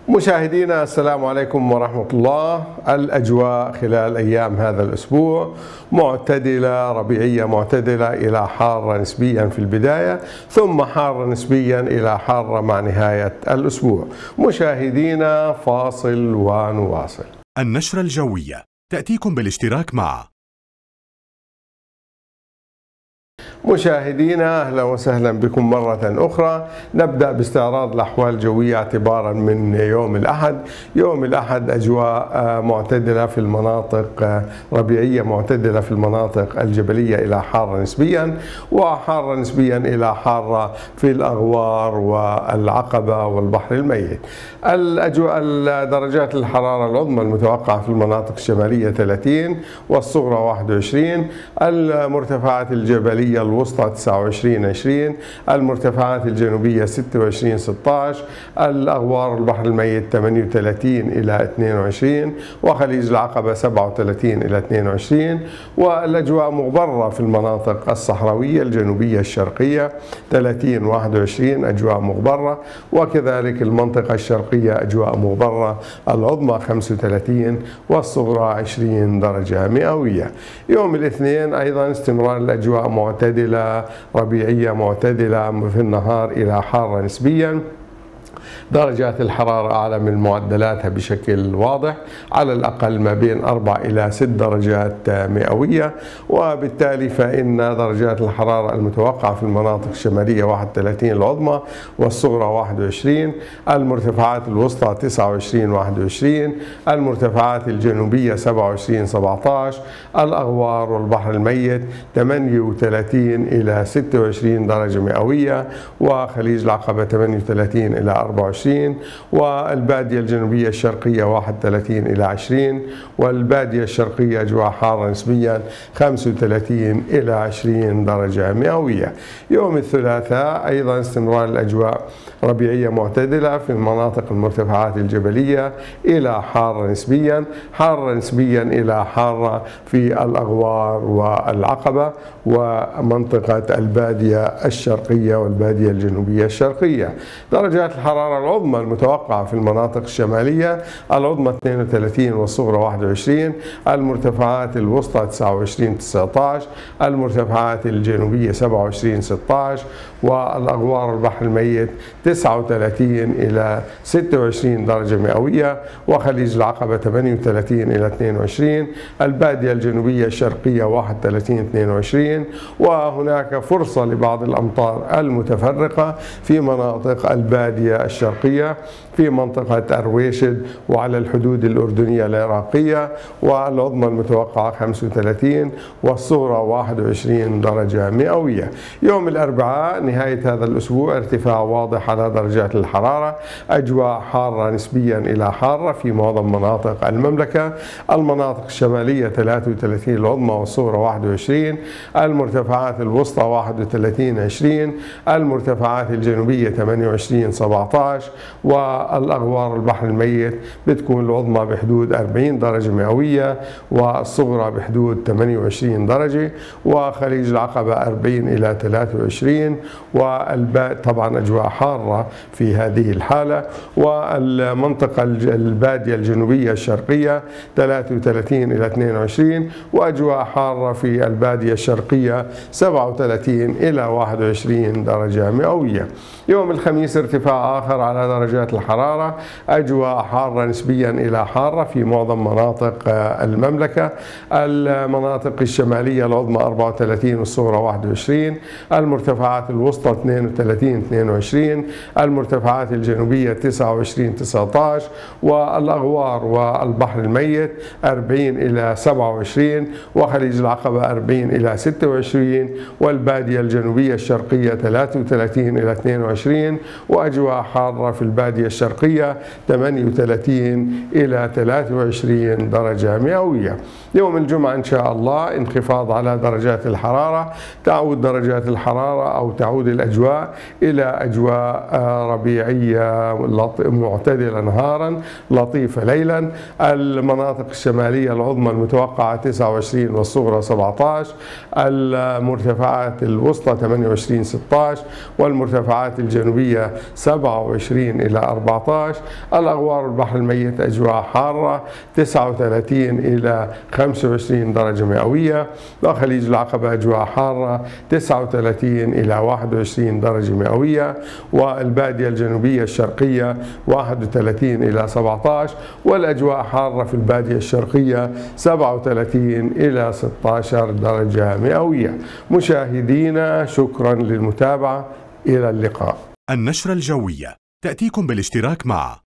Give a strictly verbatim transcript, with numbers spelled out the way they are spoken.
مشاهدينا السلام عليكم ورحمة الله. الأجواء خلال أيام هذا الأسبوع معتدلة، ربيعية معتدلة إلى حارة نسبيا في البداية، ثم حارة نسبيا إلى حارة مع نهاية الأسبوع. مشاهدينا فاصل ونواصل. النشرة الجوية تأتيكم بالاشتراك مع مشاهدينا أهلا وسهلا بكم مرة أخرى. نبدأ باستعراض الأحوال الجوية اعتبارا من يوم الأحد. يوم الأحد أجواء معتدلة في المناطق، ربيعية معتدلة في المناطق الجبلية إلى حارة نسبيا، وحارة نسبيا إلى حارة في الأغوار والعقبة والبحر الميت. الأجواء درجات الحرارة العظمى المتوقعة في المناطق الشمالية ثلاثين والصغرى واحد وعشرين، المرتفعات الجبلية الوسطى تسعة وعشرين عشرين، المرتفعات الجنوبية ستة وعشرين ستة عشر، الأغوار البحر الميت ثمانية وثلاثين إلى اثنين وعشرين، وخليج العقبة سبعة وثلاثين إلى اثنين وعشرين. والأجواء مغبرة في المناطق الصحراوية الجنوبية الشرقية ثلاثين واحد وعشرين أجواء مغبرة، وكذلك المنطقة الشرقية أجواء مغبرة، العظمى خمسة وثلاثين والصغرى عشرين درجة مئوية. يوم الاثنين أيضا استمرار الأجواء معتدلة، ربيعية معتدلة في النهار إلى حارة نسبيا. درجات الحرارة أعلى من معدلاتها بشكل واضح، على الأقل ما بين أربع إلى ست درجات مئوية، وبالتالي فإن درجات الحرارة المتوقعة في المناطق الشمالية واحد وثلاثين العظمى والصغرى واحد وعشرين، المرتفعات الوسطى تسعة وعشرين واحد وعشرين، المرتفعات الجنوبية سبعة وعشرين سبعة عشر، الأغوار والبحر الميت ثمانية وثلاثين إلى ستة وعشرين درجة مئوية، وخليج العقبة ثمانية وثلاثين إلى أربعة وعشرين، والبادية الجنوبية الشرقية واحد وثلاثين إلى عشرين، والبادية الشرقية أجواء حارة نسبيا خمسة وثلاثين إلى عشرين درجة مئوية. يوم الثلاثاء أيضا استمرار الأجواء ربيعية معتدلة في المناطق المرتفعات الجبلية إلى حارة نسبيا، حارة نسبيا إلى حارة في الأغوار والعقبة ومنطقة البادية الشرقية والبادية الجنوبية الشرقية. درجات الحرارة العظمى المتوقعة في المناطق الشمالية العظمى اثنين وثلاثين والصغرى واحد وعشرين، المرتفعات الوسطى تسعة وعشرين تسعة عشر، المرتفعات الجنوبية سبعة وعشرين ستة عشر، والأغوار البحر الميت تسعة وثلاثين إلى ستة وعشرين درجة مئوية، وخليج العقبة ثمانية وثلاثين إلى اثنين وعشرين، البادية الجنوبية الشرقية واحد وثلاثين اثنين وعشرين، وهناك فرصة لبعض الأمطار المتفرقة في مناطق البادية الشرقية في منطقة أرويشد وعلى الحدود الأردنية العراقية، والعظمى المتوقعة خمسة وثلاثين والصغرى واحد وعشرين درجة مئوية. يوم الأربعاء نهاية هذا الأسبوع ارتفاع واضح على درجات الحرارة، أجواء حارة نسبيا إلى حارة في معظم مناطق المملكة. المناطق الشمالية ثلاثة وثلاثين العظمى والصغرى واحد وعشرين، المرتفعات الوسطى واحد وثلاثين عشرين، المرتفعات الجنوبية ثمانية وعشرين سبعة عشر، والأغوار البحر الميت بتكون العظمى بحدود أربعين درجة مئوية والصغرى بحدود ثمانية وعشرين درجة، وخليج العقبة أربعين إلى ثلاثة وعشرين، والباقي طبعا أجواء حارة في هذه الحالة. والمنطقة البادية الجنوبية الشرقية ثلاثة وثلاثين إلى اثنين وعشرين، وأجواء حارة في البادية الشرقية سبعة وثلاثين إلى واحد وعشرين درجة مئوية. يوم الخميس ارتفاع آخر على درجات الحرارة، أجواء حارة نسبيا إلى حارة في معظم مناطق المملكة. المناطق الشمالية العظمى أربعة وثلاثين والصغرى واحد وعشرين، المرتفعات الوسطى اثنين وثلاثين اثنين وعشرين، المرتفعات الجنوبية تسعة وعشرين تسعة عشر، والأغوار والبحر الميت أربعين إلى سبعة وعشرين، وخليج العقبة أربعين إلى ستة وعشرين، والبادية الجنوبية الشرقية ثلاثة وثلاثين إلى اثنين وعشرين، وأجواء حارة في البادية الشرقية ثمانية وثلاثين إلى ثلاثة وعشرين درجة مئوية. يوم الجمعة إن شاء الله انخفاض على درجات الحرارة، تعود درجات الحرارة أو تعود الأجواء إلى أجواء ربيعية معتدلة نهارا لطيفة ليلا. المناطق الشمالية العظمى المتوقعة تسعة وعشرين والصغرى سبعة عشر، المرتفعات الوسطى ثمانية وعشرين ستة عشر، والمرتفعات الجنوبية سبعة أربعة وعشرين إلى أربعة عشر. الأغوار والبحر الميت أجواء حارة تسعة وثلاثين إلى خمسة وعشرين درجة مئوية. وخليج العقبة أجواء حارة تسعة وثلاثين إلى واحد وعشرين درجة مئوية. والبادية الجنوبية الشرقية واحد وثلاثين إلى سبعة عشر. والأجواء حارة في البادية الشرقية سبعة وثلاثين إلى ستة عشر درجة مئوية. مشاهدينا شكرا للمتابعة، إلى اللقاء. النشرة الجوية تأتيكم بالاشتراك مع